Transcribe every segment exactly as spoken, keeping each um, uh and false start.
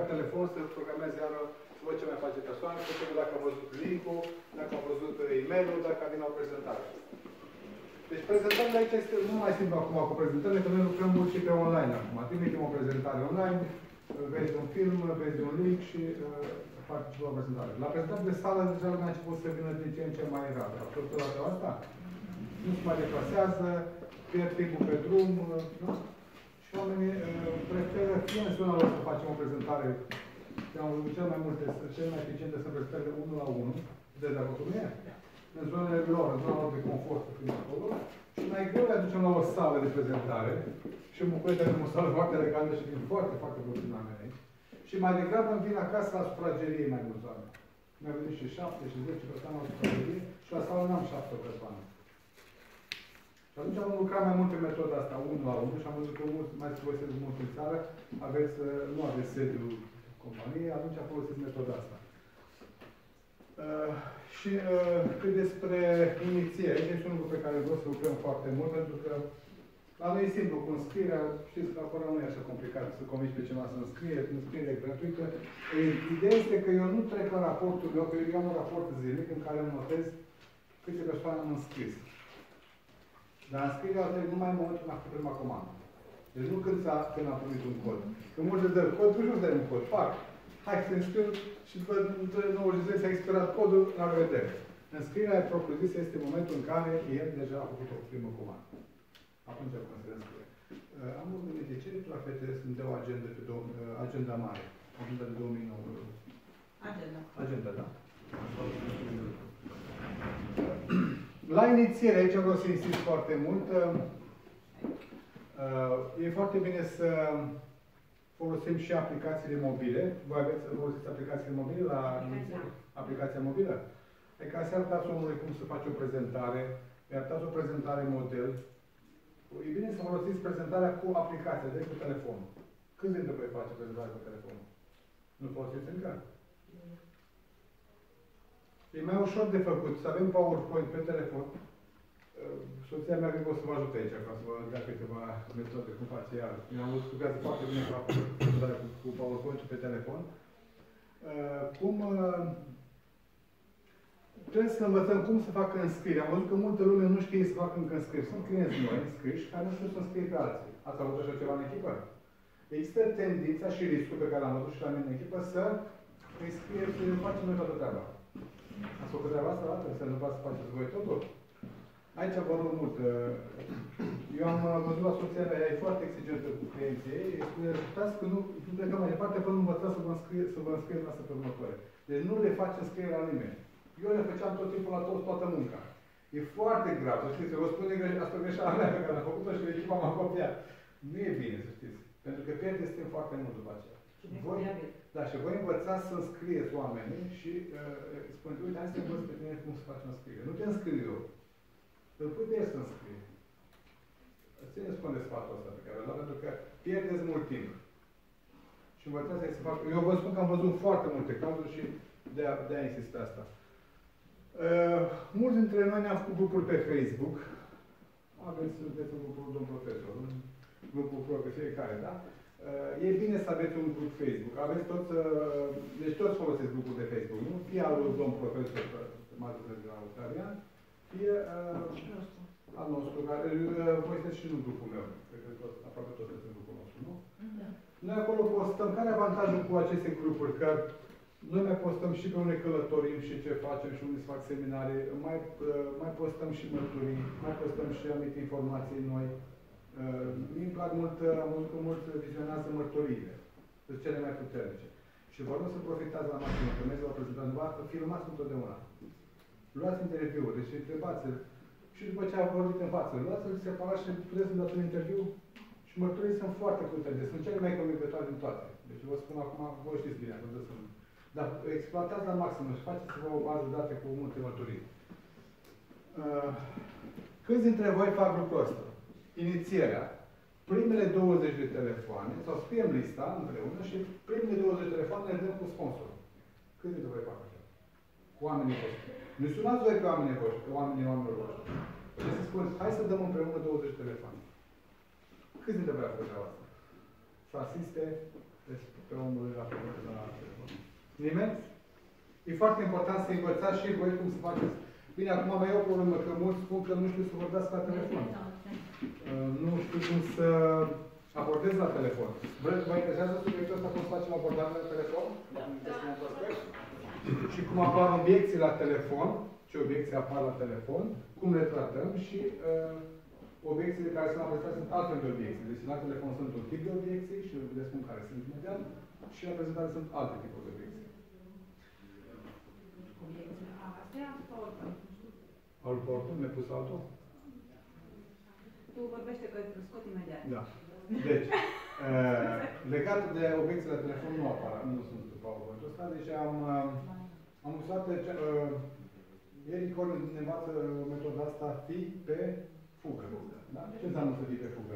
telefon să programeze iară, să văd ce mai face persoana, să știu dacă a văzut link-ul, dacă a văzut e-mail-ul, dacă a venit o prezentare. Deci prezentarea aici este mult mai simplu acum cu prezentările, că noi lucrăm mult și pe online acum. Trimitem o prezentare online, vezi un film, vezi un link și uh, faci o prezentare. La prezentare de sală, deja lumea a început să vină din ce în ce mai rar. A fost la asta? Nu se mai deplasează, pierd timpul pe drum, nu? Și oamenii uh, preferă fie în zona lor să facem o prezentare. Eu am văzut cel mai multe, cel mai eficiente sunt prezentările unul la unul, de dacă cum e? În zonele lor, în zona lor de confort, să fim acolo. Și mai greu le aducem la o sală de prezentare. Și în București avem o sală foarte elegantă și vin foarte, foarte puțin oameni aici. Și mai degrabă îmi vin acasă la sufragerie mai mulți oameni. Mi-au venit și șapte și zece persoane la sufragerie și la sală n-am șapte persoane. Și atunci am lucrat mai mult pe metoda asta, unul la unul, și am văzut că mulți, mai să folosesc mult în țară, aveți, nu aveți sediul companiei, atunci am folosit metoda asta. Uh, și uh, cât despre inițiere, este un lucru pe care vreau să lucrăm foarte mult, pentru că la noi e simplu, cu înscrierea, știți că acolo nu e așa complicat să convingi pe cineva să înscrie, înscriere gratuită. Ideea este că eu nu trec la raportul meu, că eu am un raport zilnic în care îmi notez câte persoane am înscris. Dar înscrierea o trec numai în momentul când am făcut prima comandă. Deci nu când, când am primit un cod. Când mulți îți dă cod, tu nu dai un cod. Fac. Hai să înscriu și după nouăzeci de zile s-a expirat codul, la revedere. Înscrierea propriu-zisă este momentul în care el deja a făcut o primă comandă. Atunci cum se înscrie. Uh, am o gândit de ce la F T S îmi dă o agenda, pe uh, agenda mare. Agenda de două mii nouă. Agenda. Agenda, da. La inițiere, aici vreau să insist foarte mult. Uh, e foarte bine să folosim și aplicațiile mobile. Voi aveți să folosiți aplicațiile mobile la inițiere? Aplicația mobilă? Adică să arătați omului cum să face o prezentare, îi arătați o prezentare model. E bine să folosiți prezentarea cu aplicația, de cu telefonul. Când dintre voi face prezentarea cu telefonul? Nu folosiți încă? E mai ușor de făcut. Să avem PowerPoint pe telefon. Soția mea cred că o să vă ajute aici, ca să vă dea câteva metode cum face ea. Eu am văzut că lucrează foarte bine cu prezentarea cu PowerPoint și pe telefon. Cum trebuie să învățăm cum să facă înscriere. Am văzut că multă lume nu știe să facă încă înscrieri. Sunt clienți noi înscriși care nu știu să înscrie pe alții. Ați avut așa ceva în echipă? Există tendința și riscul pe care l-am văzut și la mine în echipă să înscrie, să facem noi toată treaba. Ați făcut treaba asta, la să nu v-ați să faceți voi totul? Aici vă rog mult. Eu am văzut la soția mea, ea e foarte exigentă cu clienții ei, îi spune, uitați că nu, nu plecăm mai departe până nu învățați să vă înscrie, să vă înscrie la săptămâna următoare. Deci nu le face înscriere la nimeni. Eu le făceam tot timpul la toți, toată munca. E foarte grav, să știți, eu vă spun asta greșeala mea pe care am făcut-o și echipa m-a copiat. Nu e bine, să știți. Pentru că pierdeți timp foarte mult după aceea. Voi, da, și voi învățați să înscrieți oamenii și uh, spuneți, uite, hai să învăț pe tine cum să faci înscriere. Nu te înscriu eu. Îl pui pe el să înscrie. Țineți cont de sfatul ăsta pe care îl dau, pentru că pierdeți mult timp. Și învățați să fac. Eu vă spun că am văzut foarte multe cazuri și de-a de -a insist pe asta. Uh, mulți dintre noi ne-am făcut grupuri pe Facebook. Aveți, sunteți un grupul domn profesor, un grupul pro pe fiecare, da? Uh, e bine să aveți un grup Facebook. Aveți toți, uh, deci toți folosiți grupul de Facebook, nu? Fie al lui domn profesor, Martin de la Australian, fie uh, al nostru, care uh, voi sunteți și în grupul meu. Cred că toți, aproape toți sunteți în grupul nostru, nu? Da. Noi acolo postăm. Care e avantajul cu aceste grupuri? Că noi mai postăm și pe unde călătorim și ce facem și unde se fac seminarii, mai, uh, mai postăm și mărturii, mai postăm și anumite informații noi. Uh, mie îmi plac mult, am văzut că mult vizionează mărturile. Sunt cele mai puternice. Și vă rog să profitați la maximum, că mergeți la prezentarea noastră, filmați întotdeauna. Luați interviuri, deci întrebați-l. Și după ce a vorbit în față, luați-l separat și puteți să-mi dați un interviu. Și mărturii sunt foarte puternice. Sunt cele mai convingătoare din toate. Deci vă spun acum, vă știți bine, acum să dar exploatați la maxim și faceți-vă o bază de date cu multe mărturii. Uh, câți dintre voi fac lucrul ăsta? Inițierea. Primele douăzeci de telefoane, sau scriem lista împreună și primele douăzeci de telefoane le dăm cu sponsorul. Câți dintre voi fac așa? Cu oamenii voștri. Nu sunați voi pe oamenii voștri, pe oamenii oamenilor voștri. Puteți să spuneți, hai să dăm împreună douăzeci de telefoane. Câți dintre voi fac treaba asta? Să asiste pe omul la Nimeni? E foarte important să învățați și voi cum să faceți. Bine, acum mai e o problemă, că mulți spun că nu știu să vorbească la telefon. Uh, nu știu cum să abordez la telefon. Vă interesează subiectul ăsta cum să facem abordare la telefon? Da. Și cum apar obiecții la telefon, ce obiecții apar la telefon, cum le tratăm și uh, obiecțiile care sunt la prezentate sunt altfel de obiecții. Deci la telefon sunt un tip de obiecții și le spun care sunt imediat și la prezentare sunt alte tipuri de obiecții. Altul pe oricum, mi-a pus altul? Tu vorbește că îl scot imediat. Da. Deci, uh, legat de obiecții la telefon nu apar, nu sunt pe PowerPoint-ul ăsta, deci am, uh, am usat, uh, Eric Horn ne învață metoda asta, fi pe fugă. Da? Ce înseamnă să fii pe fugă?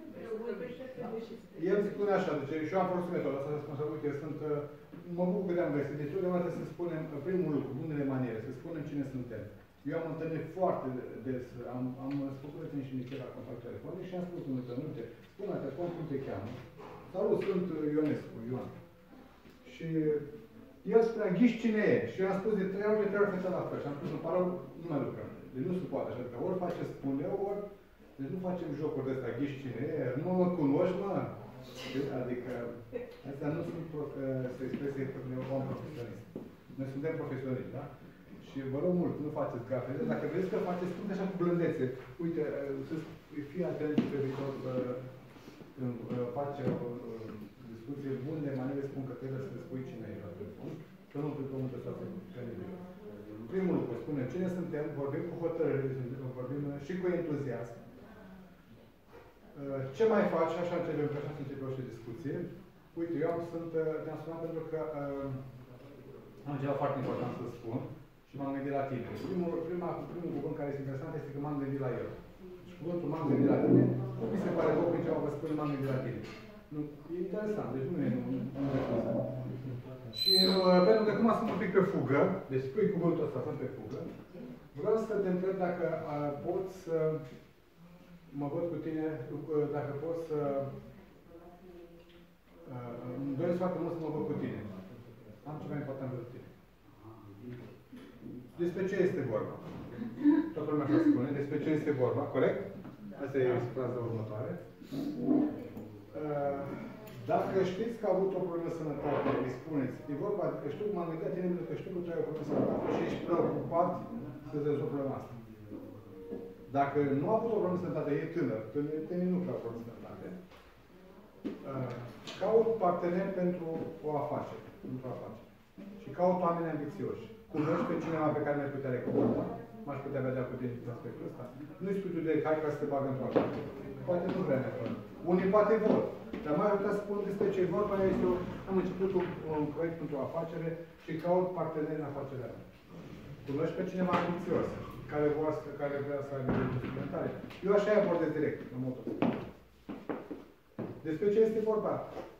El spune așa, deci și eu am folosit metoda asta, să spun așa, uite, sunt, uh, mă bucur că te-am găsit, deci totdeauna trebuie să spunem, primul lucru, bunele maniere, să spunem cine suntem. Eu am întâlnit foarte des, am, am spus că țin și niște la contact telefonic și am spus în întâlnite, spune la telefon cum te cheamă. Salut, sunt Ionescu, Ioan. Și el spunea, ghiși cine e? Și eu am spus de trei ori, de trei ori făcea la fel. Și am spus, în pară, nu mai lucrăm. Deci nu se poate așa, că ori face spune, ori, deci nu facem jocuri de astea, ghiși cine e, nu mă cunoști, mă. Adică, astea nu sunt, să expresie om profesionist. Noi suntem profesioniști, da? Și vă rog mult, nu faceți gafe. Dacă vreți să faceți, spuneți așa cu blândețe. Uite, să fii atent pe viitor când faci o discuție bună de maniere, spun că trebuie să spui cine e la telefon, că nu pe pământă să facă nimic. Primul lucru, spune cine suntem, vorbim cu hotărâre, vorbim și cu entuziasm. Ce mai faci? Așa începem, că așa se începe orice discuție. Uite, eu am, sunt, te-am sunat pentru că uh, am ceva foarte important să spun. Și m-am gândit la tine. Primul, prima, primul cuvânt care este interesant este că m-am gândit la el. Și cuvântul m-am gândit la tine, mi se pare rău când ceva vă spune m-am gândit la tine. Nu, e interesant, deci nu e nu, nu, nu Și uh, pentru că acum sunt un pic pe fugă, deci spui cuvântul ăsta, sunt pe fugă, vreau să te întreb dacă uh, poți să mă văd cu tine, uh, dacă poți să uh, îmi doresc foarte mult să mă văd cu tine. Am ceva important pentru tine. Despre ce este vorba? Toată lumea așa spune. Despre ce este vorba, corect? Asta e fraza următoare. Dacă știți că a avut o problemă de sănătate, îi spuneți, e vorba, că știu că m-am gândit la tine, pentru că știu că tu ai o problemă de sănătate și ești preocupat să-ți rezolvi problema asta. Dacă nu a avut o problemă de sănătate, e tânăr, tânăr nu prea o problemă de sănătate, caut partener pentru o afacere, pentru o afacere. Și caut oameni ambițioși. Cunoști pe cineva pe care mi-ai putea recomanda? M-aș putea vedea cu tine în aspectul ăsta? Nu-i spui tu de hai ca să te bagă într-o afacere. Poate nu vrea neapărat. Unii poate vor. Dar mai putea spun despre ce vorba este o... Am început un, un proiect pentru o afacere și caut parteneri în afacerea mea. Cunoști pe cineva ambițios, care, voastră, care vrea să aibă suplimentare. Eu așa îi abordez direct, în modul ăsta. Despre ce este vorba?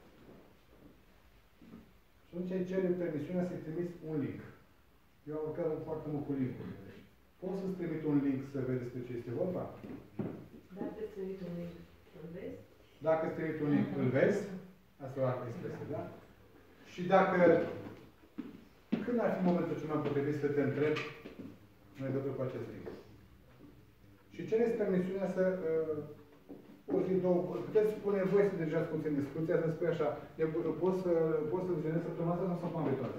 Și atunci îi cerem permisiunea să-i trimis un link. Eu am lucrat foarte mult cu link-uri. Poți să-ți trimit un link să vezi despre ce este vorba? Dacă îți trimit un link, îl vezi? Dacă îți trimit un link, îl vezi? Asta e o altă expresie, da? Și dacă... Când ar fi momentul cel mai potrivit să te întreb în legătură cu acest link? Și cereți permisiunea să... Uh, o zi, două... Puteți spune voi să deja puțin discuția, să spui așa, poți să, poți să vizionezi săptămâna asta sau săptămâna viitoare?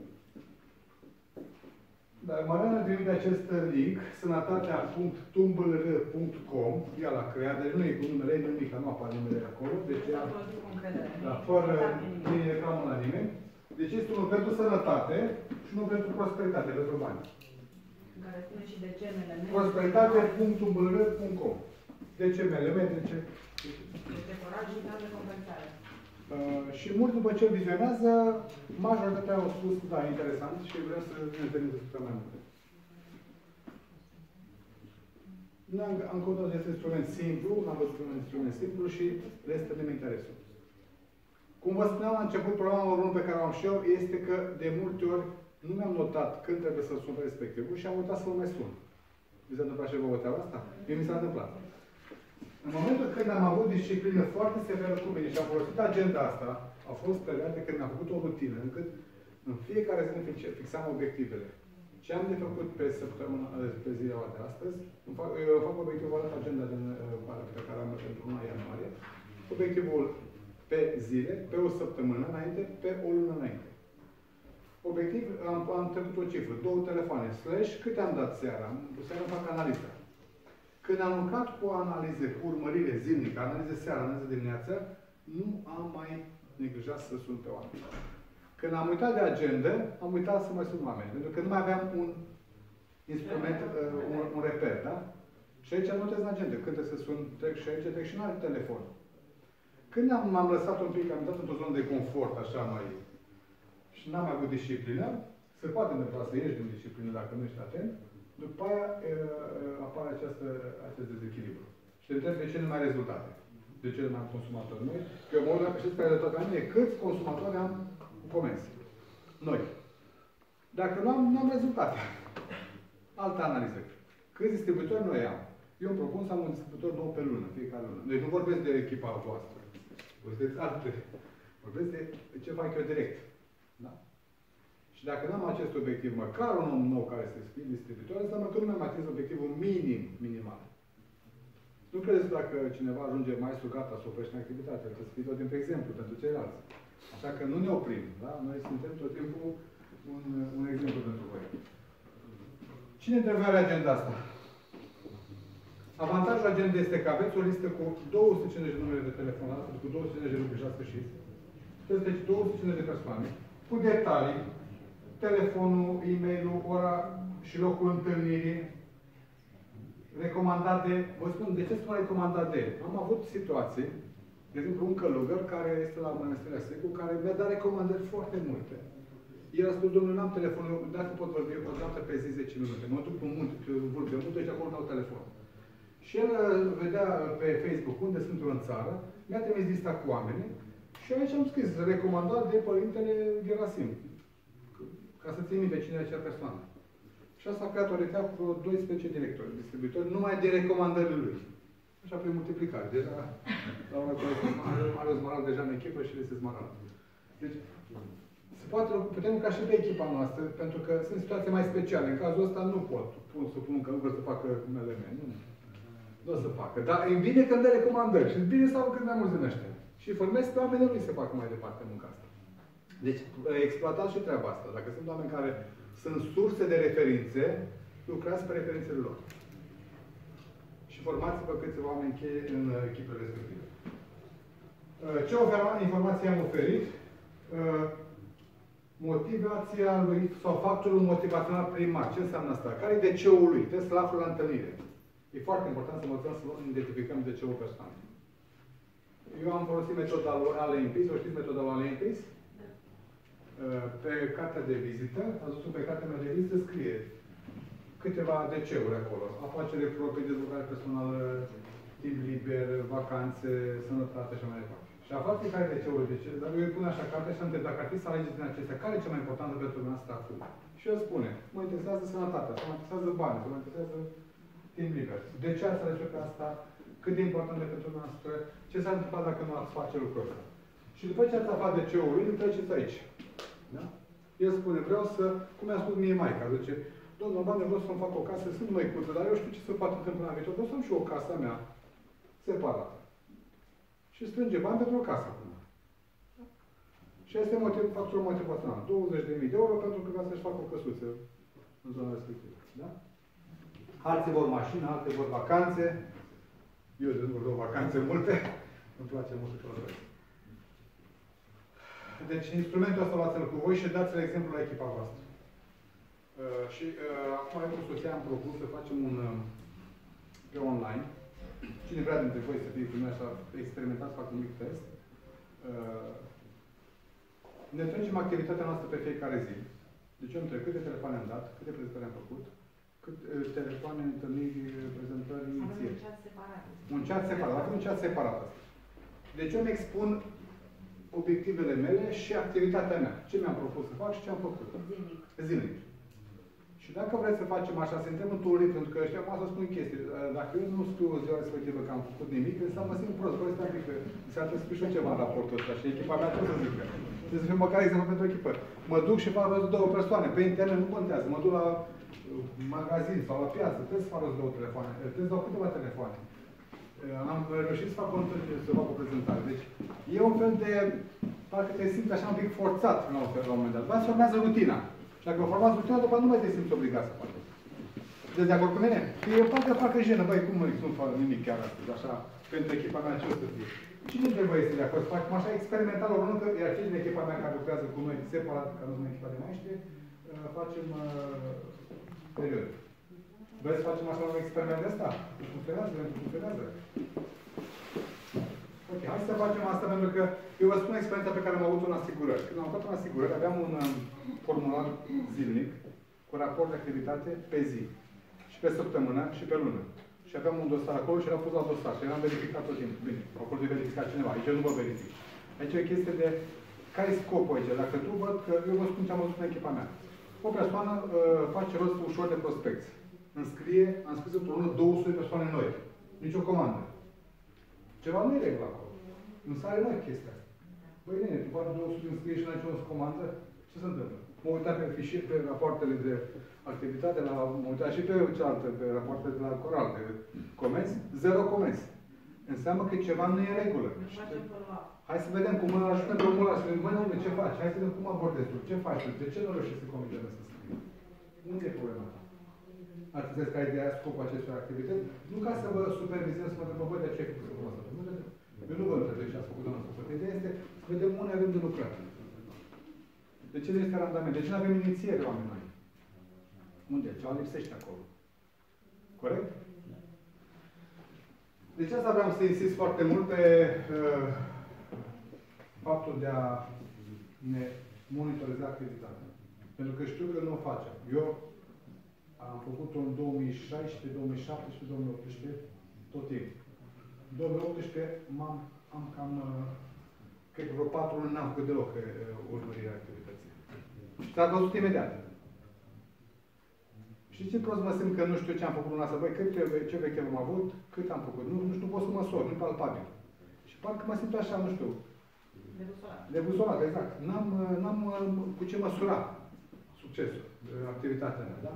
Dar Mariana trimite acest link, sănătatea punct tumblr punct com, ea l-a creat, deci nu e cu numele ei, nimic, nu apare numele acolo, deci ea, da, fără nici reclamă la nimeni. Deci este unul pentru sănătate și unul pentru prosperitate, pentru bani. Care spune și de ce M L M. prosperitate punct tumblr punct com. De ce M L M, de ce? Este foraj și de compensare. Uh, și mulți după ce vizionează, majoritatea au spus, da, interesant și vrem să ne întâlnim să spune mai multe. Am, am căutat acest instrument simplu, am văzut un instrument simplu și le stătem interesul. Cum vă spuneam la început, problema urmă pe care o am și eu este că de multe ori nu mi-am notat când trebuie să sun pe respectivul și am uitat să-l mai sun. Vi s-a întâmplat și vă treaba asta? Mie mi s-a întâmplat. În momentul când am avut disciplină foarte severă cu mine și am folosit agenda asta, au fost perioade când am făcut o rutină, încât În fiecare zi ne fixam obiectivele. Ce am de făcut pe săptămâna, pe ziua de astăzi, îmi fac, eu fac obiectivul ăla, agenda din, pe care am pentru luna ianuarie, obiectivul pe zile, pe o săptămână înainte, pe o lună înainte. Obiectiv, am, am trecut o cifră, două telefoane, slash, câte am dat seara? Seara fac analiza. Când am lucrat cu analize, cu urmărire zilnică, analize seara, analize dimineață, nu am mai neglijat să sun pe oameni. Când am uitat de agenda, am uitat să mai sun oameni. Pentru că nu mai aveam un instrument, un, un reper, da? Și aici notez în agenda. Când trebuie să sun, trec și aici, trec și în alt telefon. Când m-am lăsat un pic, am dat într-o zonă de confort, așa mai... și n-am avut disciplină, se poate întâmpla să ieși din disciplină dacă nu ești atent, după aia apare această, acest dezechilibru. Și te întrebi de ce nu mai ai rezultate. De ce nu mai am consumatori noi? Că mă urmă, știți care rezultate la mine? Câți consumatori am cu comenzi? Noi. Dacă nu am, nu am rezultate. Altă analiză. Câți distribuitori noi am? Eu îmi propun să am un distribuitor nou pe lună, fiecare lună. Deci nu vorbesc de echipa voastră. Vorbesc alte. Vorbesc de ce fac eu direct. Da? Și dacă nu am acest obiectiv, măcar un om nou care să fie distribuitor, înseamnă că nu mi-am atins obiectivul minim, minimal. Nu credeți dacă cineva ajunge mai gata să oprește în activitate, trebuie să fie tot timpul exemplu pentru ceilalți. Așa că nu ne oprim, da? Noi suntem tot timpul un, un exemplu pentru voi. Cine trebuie are agenda asta? Avantajul agendei este că aveți o listă cu două sute cincizeci de numere de telefon, cu două sute cincizeci de lucruri la sfârșit. Deci două sute cincizeci de persoane, cu detalii, telefonul, e-mailul, ora și locul întâlnirii, recomandat de... Vă spun, de ce spun recomandat de? Am avut situații, de exemplu, un călugăr care este la Mănăstirea Secu, care mi-a dat recomandări foarte multe. El a spus, domnule, n-am telefonul, dacă pot vorbi o dată pe zi zece minute. Mă duc pe munte, pe vârf de munte și acolo dau telefon. Și el vedea pe Facebook unde sunt eu în țară, mi-a trimis lista cu oamenii și aici am scris, recomandat de Părintele Gerasim. Ca să țin minte cine e acea persoană. Și asta a creat o rețea cu doisprezece directori, distribuitori, numai de recomandările lui. Așa prin multiplicare. Deja, la urmă, are o Smaral deja în echipă și este Smaral. Deci, se poate, putem ca și pe echipa noastră, pentru că sunt situații mai speciale. În cazul ăsta nu pot pun, să pun că nu vreau să facă numele meu. Nu. Nu o să facă. Dar e bine când dă recomandări. Și e bine să au cât mai mulți din ăștia. Și formezi pe oamenii lui să facă mai departe munca asta. Deci, exploatați și treaba asta. Dacă sunt oameni care sunt surse de referințe, lucrați pe referințele lor. Și formați-vă câțiva oameni cheie în echipele respective. Ce oferă, informații am oferit? Motivația lui sau factorul motivațional primar. Ce înseamnă asta? Care e de ce-ul lui? Trebuie să-l aflu la întâlnire. E foarte important să învățăm să identificăm de ce-ul persoanei. Eu am folosit metoda lui Alain Peace. O știți metoda lui Alain Peace? Pe cartea de vizită, ați văzut pe cartea mea de vizită, scrie câteva de ce-uri acolo. Afacere proprie, dezvoltare personală, timp liber, vacanțe, sănătate și mai departe. Și aflați care de ce-uri de ce. Dar eu îi pun așa carte și întreb, dacă ar fi să alegeți din acestea, care e cea mai importantă pentru dumneavoastră acum? Și el spune, mă interesează sănătatea, mă interesează banii, mă interesează timp liber. De ce ați ales pe asta? Cât de important e pentru dumneavoastră? Ce s-ar întâmpla dacă nu ați face lucrul ăsta? Și după ce ați aflat de ce-ul lui, îl treceți aici. Da? El spune, vreau să, cum mi-a spus mie maica, zice, domnul Bane, vreau să-mi fac o casă, sunt măicuță, dar eu știu ce se poate întâmpla în viitor, vreau să am și o casă a mea separată. Și strânge bani pentru o casă acum. Da? Și este motiv, factorul motivațional. douăzeci de mii de euro pentru că vrea să-și facă o căsuță în zona respectivă. Da? Alții vor mașină, alții vor vacanțe. Eu de nu vreau vacanțe multe. Îmi place mult să călătoresc. Deci, instrumentul ăsta luați-l cu voi și dați-l exemplu la echipa voastră. Uh, și uh, acum, eu cu soția am propus să facem un uh, pe online. Cine vrea dintre voi să fie cu noi așa, experimentați, fac un mic test. Uh, ne trăgem activitatea noastră pe fiecare zi. Deci eu întreb câte telefoane am dat, câte prezentări am făcut, câte uh, telefoane, întâlniri, prezentări, inițieri. Un chat separat. Un chat separat. Avem un chat separat. Deci eu îmi expun obiectivele mele și activitatea mea. Ce mi-am propus să fac și ce am făcut. Zilnic. Zilnic. Și dacă vreți să facem așa, să intrăm într-un ritm, pentru că ăștia acum să spun chestii. Dacă eu nu scriu ziua respectivă că am făcut nimic, înseamnă mă simt prost. Băi, stai un pic, că înseamnă să scriu și eu ceva în raportul ăsta și echipa mea trebuie să zică. Trebuie să fie măcar exemplu pentru echipări. Mă duc și fac rost de două persoane. Pe internet nu contează. Mă duc la magazin sau la piață. Trebuie să fac rost de două telefoane. Trebuie să dau câteva telefoane. Am reușit să fac o întâlnire, să fac o prezentare. Deci, e un fel de... parcă te simți așa un pic forțat la un, la un moment dat. Dar se formează rutina. Și dacă formați rutina, după nu mai te simți obligat să faci. Deci, de acord cu mine? E parcă parcă jenă. Băi, cum nu fac nimic chiar astăzi, așa, pentru echipa mea, ce o să fie? Cine dintre voi este de acord? Facem așa experimental o lună, iar cei din echipa mea care lucrează cu noi separat, ca nu sunt echipa de maestri, facem uh, period. Vreți să facem așa un experiment de asta? Funcționează? Nu funcționează? Ok, hai să facem asta pentru că eu vă spun experiența pe care am avut-o în asigurări. Când am avut în asigurări, aveam un um, formular zilnic cu raport de activitate pe zi. Și pe săptămână și pe lună. Și aveam un dosar acolo și l-am pus la dosar. Și l-am verificat tot timpul. Bine, acolo de verificat cineva. Aici eu nu vă verific. Aici e o chestie de care e scopul aici. Dacă tu văd că eu vă spun ce am văzut în echipa mea. O persoană uh, face rost ușor de prospecți. Înscrie, am scris într-o lună două sute de persoane noi. Nici o comandă. Ceva nu e regulă acolo. Nu sare noi chestia asta. Băi, nene, tu faci două sute înscrie și n-ai nicio comandă? Ce se întâmplă? Mă uitam pe fișier, pe rapoartele de activitate, la, mă uitam și pe cealaltă, pe rapoartele de la Coral, de comenzi, zero comenzi. Înseamnă că ceva nu e în regulă. Hai să vedem cum îl ajutăm pe omul ăla, să vedem, mă, ce faci? Hai să vedem cum abordezi tu, ce faci tu, de ce nu reușești să convingi să scrii? Unde e problema ta? Ați înțeles care e ideea scopul acestor activități? Nu ca să vă supervizăm, să mă întrebăm, băi, de ce ai făcut să asta? Eu nu vă întreb ce ați făcut, doamna făcut. Ideea este să vedem unde avem de lucrat. De ce nu este randament? De ce nu avem inițiere, oameni noi? Unde? Ceva lipsește acolo. Corect? Deci asta vreau să insist foarte mult pe uh, faptul de a ne monitoriza activitatea. Pentru că știu că nu o facem. Eu am făcut-o în două mii șaisprezece, două mii șaptesprezece, două mii optsprezece, tot timpul. În două mii optsprezece m-am am cam, uh, cred că vreo patru luni n-am făcut deloc uh, urmărirea activității. Și s-a văzut imediat. Și ce prost mă simt că nu știu ce am făcut luna asta, băi, cât, ce veche am avut, cât am făcut, nu, nu știu, pot să măsor, nu-i palpabil. Și parcă mă simt așa, nu știu. Debusolat. Debusolat, exact. N-am, n-am cu ce măsura succesul, activitatea mea, da?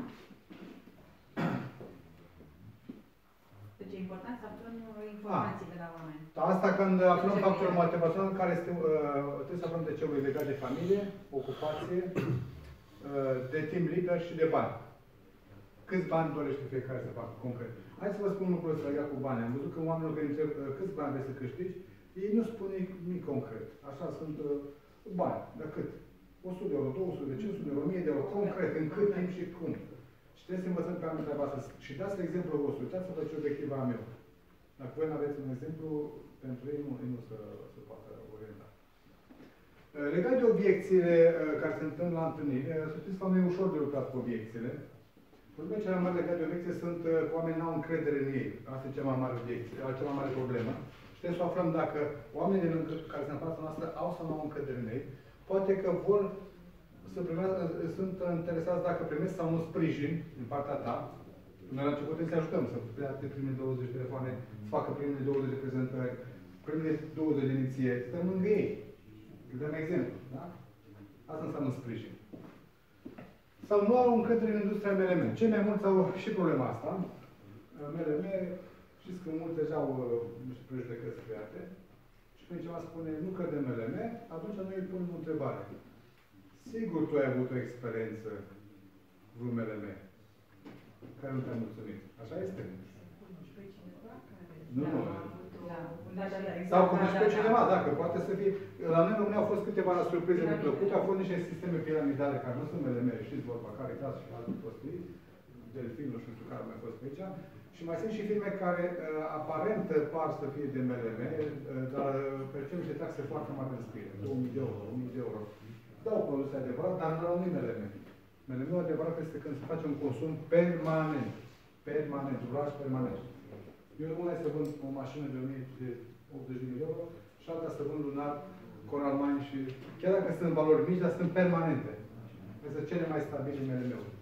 Deci e important să aflăm informații de la oameni. Asta când aflăm factorul motivațional, care este, uh, trebuie să aflăm de ce e legat de familie, ocupație, uh, de timp liber și de bani. Câți bani dorește fiecare să facă concret? Hai să vă spun lucrul ăsta legat cu bani. Am văzut că oamenii care întreb uh, câți bani vrei să câștigi, ei nu spun nimic concret. Așa sunt uh, bani. Dar cât? o sută de euro, două sute de cinci sute de euro, o mie de euro, concret, în cât timp și cum. Și trebuie să învățăm pe oameni treaba asta. Și dați exemplu vostru. Uitați-vă ce obiectiv am eu. Dacă voi nu aveți un exemplu, pentru ei nu, ei nu se, se poate orienta. Legat de obiecțiile care se întâmplă la întâlniri, să știți că e ușor de lucrat cu obiecțiile. Problema cea mai mare legată de obiecție sunt că oamenii nu au încredere în ei. Asta e cea mai mare obiecție, cea mai mare problemă. Și trebuie să aflăm dacă oamenii care sunt în fața noastră au sau nu au încredere în ei. Poate că vor să primească, sunt interesați dacă primesc sau nu sprijin din partea ta. Noi la început trebuie să ajutăm să plece primele douăzeci de telefoane, să facă primele douăzeci de prezentări, primele douăzeci de inițieri. Stăm lângă ei. Îi dăm exemplu. Da? Asta înseamnă sprijin. Sau nu au încredere în industria M L M. Cei mai mulți au și problema asta. M L M, știți că mulți deja au niște prejudecăți create. Și când cineva spune, nu cred în M L M, atunci noi îi punem o întrebare. Sigur tu ai avut o experiență cu M L M care nu te-a mulțumit. Așa este? Nu, nu. Sau cunoști pe cineva, dacă poate să fie. La noi în România au fost câteva surprize neplăcute, au fost niște sisteme piramidale care nu sunt M L M, știți vorba, Caritas și alții prostii, Delfin, nu știu care mai a fost pe aici. Și mai sunt și firme care uh, aparent par să fie de M L M, uh, dar percep niște taxe foarte mari de înscriere, două mii de euro, o mie de euro. Dau produse adevărat, dar nu au M L M. M L M-ul adevărat este când se face un consum permanent. Permanent, uraj permanent. Eu una e să vând o mașină de optzeci de mii de euro și alta să vând lunar Coral Mine și chiar dacă sunt valori mici, dar sunt permanente. Este cele mai stabile M L M-uri.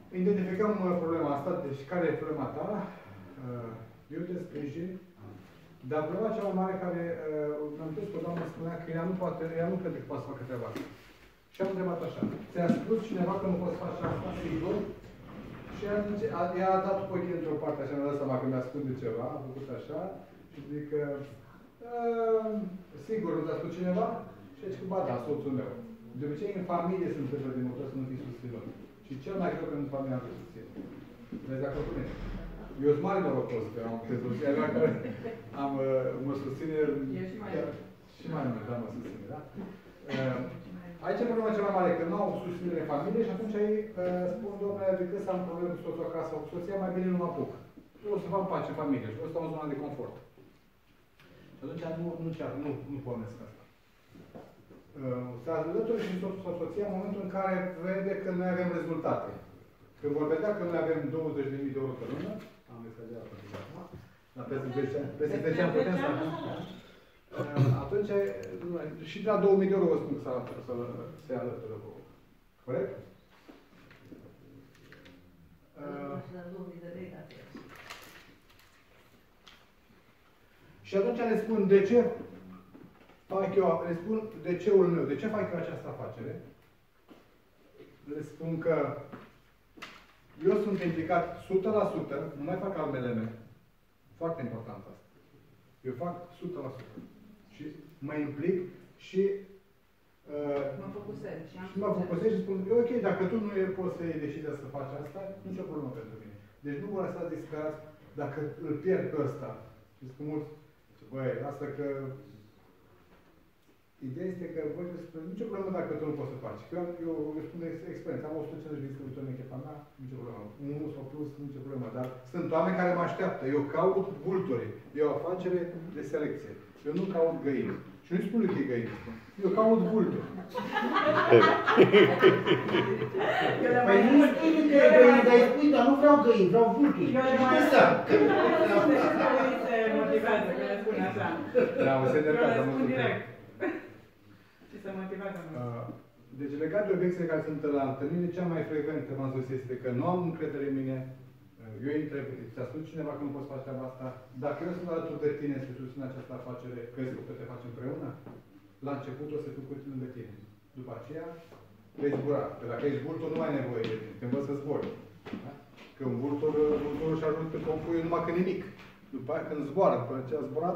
Identificăm problema asta, deci care e problema ta? Eu te sprijin Dar problema cea mai mare care uh, mi-am spus că o doamnă spunea că ea nu, poate, ea nu crede că poate să facă treaba asta. Și am întrebat așa. Ți-a spus cineva că nu poți face asta, sigur? Și ea, zice, a, ea a dat cu ochii într-o parte, așa mi-a dat seama că mi-a spus de ceva, a făcut așa. Și zic că, uh, sigur, nu ți-a spus cineva? Și zice că, ba da, soțul meu. De obicei, în familie se întâmplă din motor să nu fii susținut. Și cel mai greu că în familie am fi susținut. Vezi acolo cu mine. Eu sunt mare norocos că am pe soția mea care am, mă susține și mai chiar, și mai mult, da, mă susține, da? Uh, aici e problema cea mai mare, că nu au susținere în familie și atunci ei uh, spun, domnule, decât să am probleme cu soțul acasă sau cu soția, mai bine nu mă apuc. Eu o să fac pace în familie și o să stau în zona de confort. Și atunci nu, nu, chiar, nu, nu pornesc asta. Uh, se alătură și soțul sau soția în momentul în care vede că noi avem rezultate. Când vor vedea că noi avem douăzeci de mii de euro pe lună, am exagerat pentru acum, dar peste zece ani putem să avem. Atunci, și de la două mii de euro vă spun că să se alătură cu. Corect? Și atunci le spun de ce fac eu, le spun de ceul meu, de ce fac eu această afacere. Le spun că eu sunt implicat o sută la sută, nu mai fac al mele mele. Foarte important asta. Eu fac o sută la sută. Și mă implic și uh, mă focusez. Și mă focusez și spun, e ok, dacă tu nu poți să iei decizia să faci asta, nicio problemă pentru mine. Deci nu vă lăsați disperați dacă îl pierd pe ăsta. Și spun mulți, băi, asta că ideea este că voi spune, nicio problemă dacă tu nu poți să faci. Eu, eu, eu spun de experiență, am o sută cincizeci de distribuitori în echipa mea, nicio problemă. Unul sau plus, nicio problemă. Dar sunt oameni care mă așteaptă. Eu caut vulturi. E o afacere de selecție. Eu nu caut găini. Și nu-i spun lui că e găini. Eu caut vulturi. Păi nu spui că e găini, dar îi spui, dar nu vreau găini, vreau vulturi. Eu le mai spun. Se motivează că le spun așa. Da, o să Eu le spun direct. Și se motivează mult. Deci, legat de obiecțiile care sunt la întâlnire, cea mai frecventă, v-am spus, este că nu am încredere în mine. Eu îi întreb, ți-a spus cineva că nu poți face treaba asta? Dacă eu sunt alături de tine să susțin această afacere, crezi că te faci împreună? La început o să fiu cu tine de tine. După aceea, vei zbura. Că dacă ești vultur, nu ai nevoie de tine. Te învăț să zbori. Da? Că un vultur, vulturul își ajută pompuie numai că nimic. După aia, când zboară, după ce a zburat,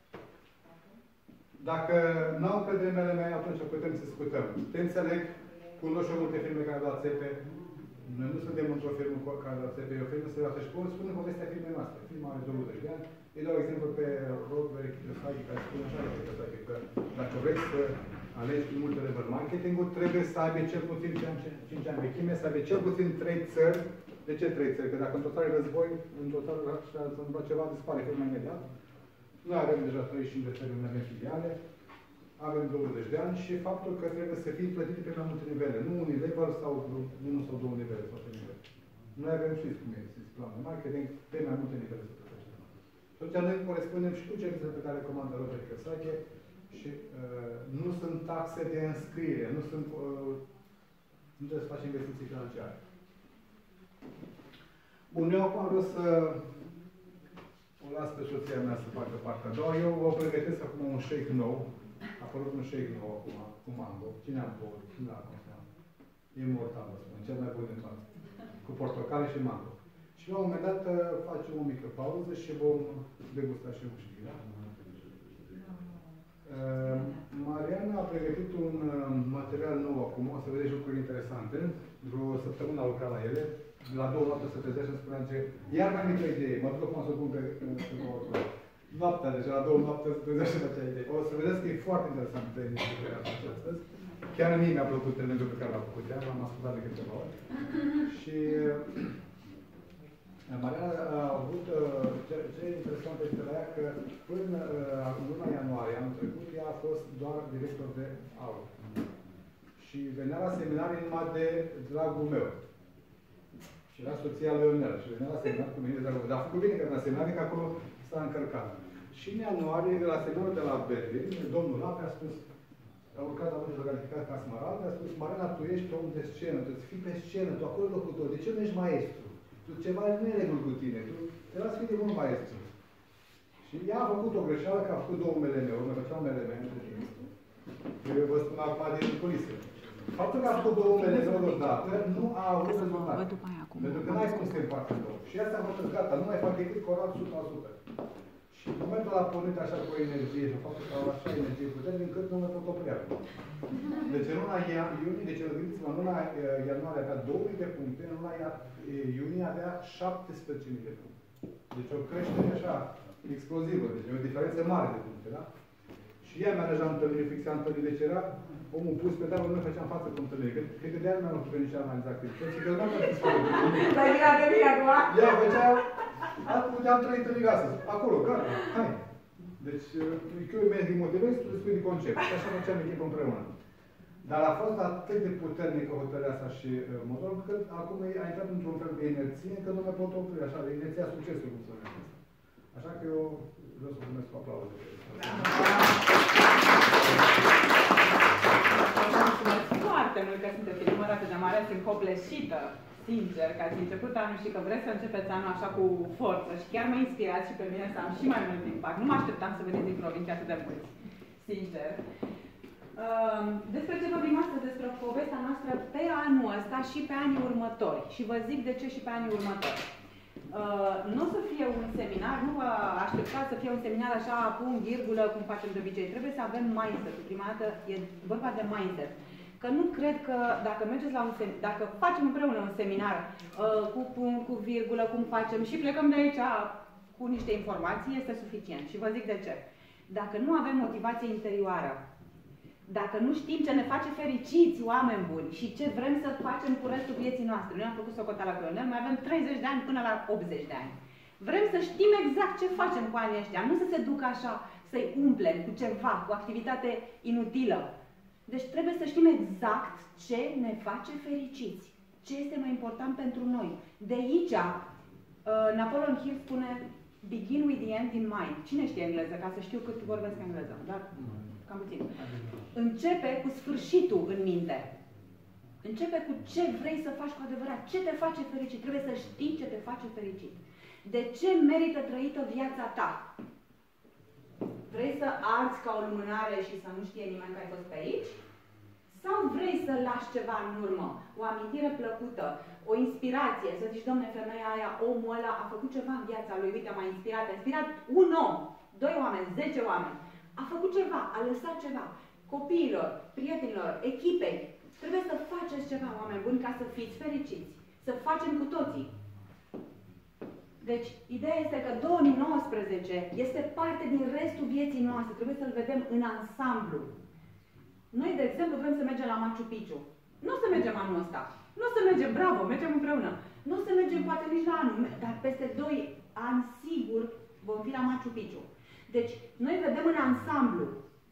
dacă nu au încredere în mele mele, atunci putem să discutăm. Te înțeleg, cunosc eu multe firme care au dat țepe. Noi nu suntem într-o firmă care a dat țepe, e o firmă serioasă și pot spune povestea firmei noastre. Firma are douăzeci de ani. Îi dau exemplu pe Rodberg Kiyosaki, care spune așa, că dacă vrei să alegi primul de level marketing-ul, trebuie să aibă cel puțin cinci ani vechime, să aibă cel puțin trei țări. De ce trei țări? Că dacă în total e război, în total s-a întâmplat ceva, dispare firma imediat. Noi avem deja treizeci și cinci de țări unde avem filiale, avem douăzeci de ani și faptul că trebuie să fie plătite pe mai multe nivele, nu un nivel sau unul sau două nivele, sau trei nivele. Noi avem, știți cum este planul de marketing, pe mai multe nivele să plătește. Și atunci noi corespundem și cu cerințele pe care le comandă Robert Kiyosaki și uh, nu sunt taxe de înscriere, nu sunt, uh, nu trebuie să faci investiții financiare. Bun, eu acum vreau să o las pe soția mea să facă partea a doua. Eu o pregătesc acum un shake nou. A apărut un shake nou acum, cu mango. Cine am băut? Cine l-a constat? E mortal, vă spun, cel mai bun din toate. Cu portocale și mango. Și la un moment dat facem o mică pauză și vom degusta și un shake, da? Uh, Mariana a pregătit un uh, material nou acum, o să vedeți lucruri interesante. Vreo săptămână a lucrat la ele. La două noapte se trezea și spunea ce iar mai mică idee, mă duc acum să o pun pe noaptea, deci la două noapte se trezea și acea idee. O să vedeți că e foarte interesant de niște pe care am făcut astăzi. Chiar mie mi-a plăcut elementul pe care l-a făcut ea, l-am ascultat de câteva ori. Și Maria a avut, ce, ce e interesant este la ea, că până în luna ianuarie anul trecut, ea a fost doar director de aur. Și venea la seminarii numai de dragul meu. Și era soția lui Leonel. Și venea la seminar cu mine de dragul meu. Dar a făcut bine că la seminar, că acolo s-a încărcat. Și în ianuarie, la seminarul de la Berlin, domnul Lape a spus, a urcat atunci la calificat ca Smarald, a spus, Mariana, tu ești om de scenă, tu îți fii pe scenă, tu acolo locul tău, de ce nu ești maestru? Tu ceva nu e regulă cu tine, tu te las fi de bun maestru. Și Și ea a făcut o greșeală, că a făcut două M L M-uri, mă făceam M L M între timp. Eu vă spun acum din culise. Faptul că a făcut două M L M-uri odată nu a avut rezultat. Pentru că n-ai cum să îi împarți în două. Și asta a fost gata, nu mai fac decât corat o sută la sută. Și în momentul ăla a pornit așa cu o energie și faptul că au așa energie puternică încât nu mă pot opri acum. Deci în luna iunie, deci gândiți-vă, în luna ianuarie avea două mii de puncte, în luna iunie avea șaptesprezece mii de puncte. Deci o creștere așa explozivă, deci e o diferență mare de puncte, da? Și ea mi-a deja întâlnit, fixa întâlnit, deci era omul pus pe tavă, noi făceam față cu întâlnire. Cred că de aia nu mi-am făcut nici analiza activității, că nu am făcut să Dar era de mine acum. ea făcea, am trăit întâlniri astăzi, acolo, gata, hai. Deci, eu îi motivez, tu spui de concept. Și așa făceam echipă împreună. Dar a fost atât de puternică hotărârea asta și motorul, că acum a intrat într-un fel de inerție, că nu mai pot opri, așa, de inerția succesului, cum să numesc. Așa că eu vreau să primesc cu aplauze. Mulțumesc foarte mult că sunteți în număr atât de mare, sunt copleșită, sincer, că ați început anul și că vreți să începeți anul așa cu forță și chiar mă inspirați și pe mine să am și mai mult impact. Nu mă așteptam să vedeți din provincie atât de mulți, sincer. Despre ce vorbim astăzi, despre povestea noastră pe anul ăsta și pe anii următori. Și vă zic de ce și pe anii următori. Uh, nu o să fie un seminar, nu vă așteptați să fie un seminar așa, punct, virgulă, cum facem de obicei. Trebuie să avem mindset. Prima dată e vorba de mindset. Că nu cred că dacă mergeți la un seminar, dacă facem împreună un seminar uh, cu punct, cu virgulă, cum facem și plecăm de aici cu niște informații, este suficient. Și vă zic de ce. Dacă nu avem motivație interioară, dacă nu știm ce ne face fericiți, oameni buni, și ce vrem să facem cu restul vieții noastre. Noi am făcut socoteala cu Ionel, mai avem treizeci de ani până la optzeci de ani. Vrem să știm exact ce facem cu anii ăștia, nu să se ducă așa, să-i umplem cu ceva, cu activitate inutilă. Deci trebuie să știm exact ce ne face fericiți, ce este mai important pentru noi. De aici, Napoleon Hill spune, begin with the end in mind. Cine știe engleză? Ca să știu cât vorbesc engleză. Dar cam puțin. Începe cu sfârșitul în minte. Începe cu ce vrei să faci cu adevărat. Ce te face fericit. Trebuie să știi ce te face fericit. De ce merită trăită viața ta? Vrei să arzi ca o lumânare și să nu știe nimeni că ai fost pe aici? Sau vrei să lași ceva în urmă? O amintire plăcută, o inspirație, să zici, domne, femeia aia, omul ăla a făcut ceva în viața lui, uite, m-a inspirat, a inspirat un om, doi oameni, zece oameni. A făcut ceva, a lăsat ceva. Copiilor, prietenilor, echipei, trebuie să faceți ceva, oameni buni, ca să fiți fericiți. Să facem cu toții. Deci, ideea este că două mii nouăsprezece este parte din restul vieții noastre. Trebuie să-l vedem în ansamblu. Noi, de exemplu, vrem să mergem la Machu Picchu. Nu o să mergem anul ăsta. Nu o să mergem, bravo, mergem împreună. Nu o să mergem poate nici la anul, dar peste doi ani, sigur, vom fi la Machu Picchu. Deci, noi vedem în ansamblu.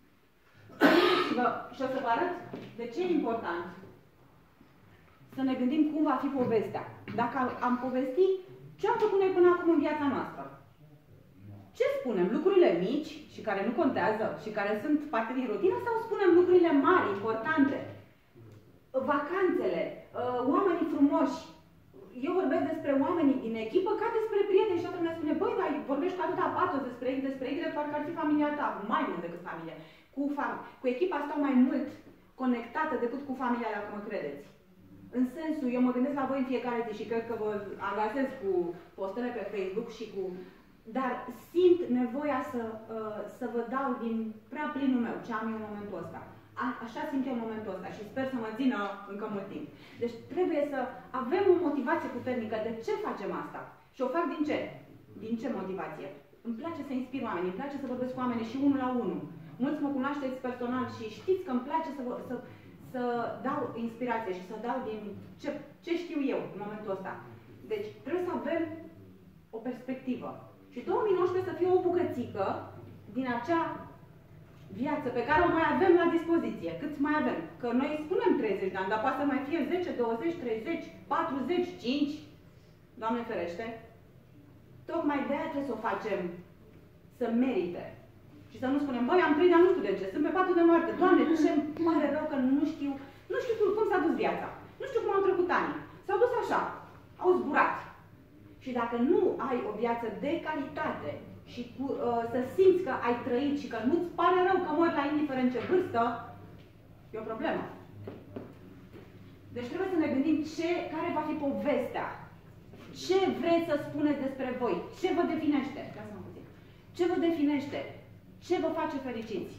Și o să vă arăt de ce e important să ne gândim cum va fi povestea. Dacă am povestit ce am făcut noi până acum în viața noastră. Ce spunem? Lucrurile mici și care nu contează și care sunt parte din rutină sau spunem lucrurile mari, importante? Vacanțele, oamenii frumoși. Eu vorbesc despre oamenii din echipă ca despre prieteni și toată lumea spune, băi, dar vorbești cu atâta patos despre ei, despre ei, parcă ar fi familia ta, mai mult decât familie. Cu, fam cu echipa stau mai mult conectată decât cu familia, dacă mă credeți. În sensul, eu mă gândesc la voi în fiecare zi și cred că vă agasez cu postele pe Facebook și cu... Dar simt nevoia să, uh, să vă dau din prea plinul meu ce am eu în momentul ăsta. A, așa simt eu în momentul ăsta și sper să mă țină încă mult timp. Deci trebuie să avem o motivație puternică. De ce facem asta? Și o fac din ce? Din ce motivație? Îmi place să inspir oameni, îmi place să vorbesc cu oameni și unul la unul. Mulți mă cunoașteți personal și știți că îmi place să, să, să dau inspirație și să dau din ce, ce știu eu în momentul ăsta. Deci trebuie să avem o perspectivă. Și două mii nouăsprezece să fie o bucățică din acea viață pe care o mai avem la dispoziție. Cât mai avem? Că noi spunem treizeci de ani, dar poate să mai fie zece, douăzeci, treizeci, patruzeci, cinci. Doamne ferește. Tocmai de aia trebuie să o facem să merite. Și să nu spunem, băi, am trăit, dar nu știu de ce, sunt pe patul de moarte. Doamne, ce îmi pare rău că nu știu, nu știu cum s-a dus viața. Nu știu cum au trecut ani. S-au dus așa, au zburat. Și dacă nu ai o viață de calitate, și cu, uh, să simți că ai trăit și că nu-ți pare rău că mori la indiferent ce vârstă, e o problemă. Deci trebuie să ne gândim ce, care va fi povestea. Ce vreți să spuneți despre voi? Ce vă definește? Ce vă definește? Ce vă face fericiți?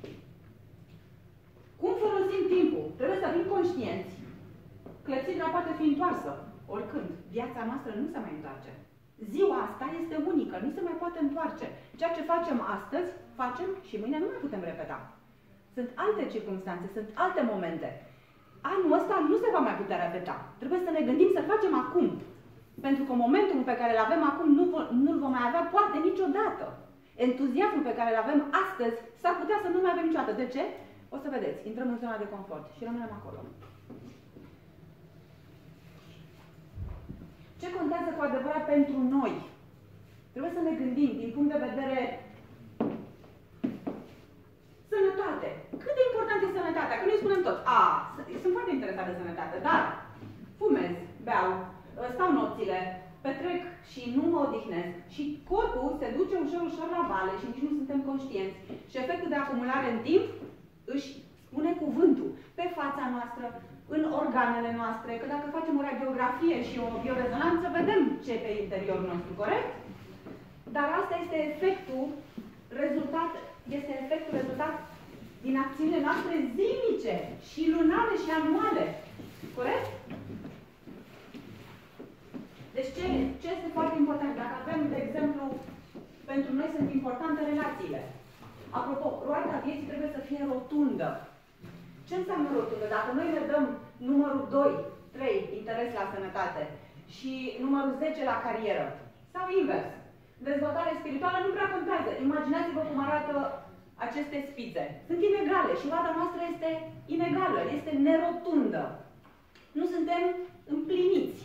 Cum folosim timpul? Trebuie să fim conștienți. Clăpsidra poate fi întoarsă. Oricând. Viața noastră nu se mai întoarce. Ziua asta este unică. Nu se mai poate întoarce. Ceea ce facem astăzi, facem și mâine nu mai putem repeta. Sunt alte circunstanțe, sunt alte momente. Anul ăsta nu se va mai putea repeta. Trebuie să ne gândim să facem acum. Pentru că momentul pe care îl avem acum nu-l vom mai avea poate niciodată. Entuziasmul pe care îl avem astăzi s-ar putea să nu mai avem niciodată. De ce? O să vedeți. Intrăm în zona de confort și rămânem acolo. Ce contează cu adevărat pentru noi? Trebuie să ne gândim din punct de vedere sănătate. Cât de important e sănătatea? Că noi spunem tot. A, sunt foarte interesat de sănătate, dar fumez, beau, stau nopțile, petrec și nu mă odihnesc și corpul se duce ușor, ușor la vale și nici nu suntem conștienți. Și efectul de acumulare în timp își spune cuvântul pe fața noastră, în organele noastre, că dacă facem o radiografie și o biorezonanță, vedem ce e pe interiorul nostru, corect? Dar asta este efectul rezultat, este efectul rezultat din acțiunile noastre zilnice și lunare și anuale. Corect? Deci ce, ce este foarte important? Dacă avem, de exemplu, pentru noi sunt importante relațiile. Apropo, roata vieții trebuie să fie rotundă. Ce înseamnă rotundă? Dacă noi ne dăm numărul doi, trei, interes la sănătate și numărul zece la carieră, sau invers, dezvoltare spirituală nu prea contează. Imaginați-vă cum arată aceste spițe. Sunt inegale și roata noastră este inegală, este nerotundă. Nu suntem împliniți.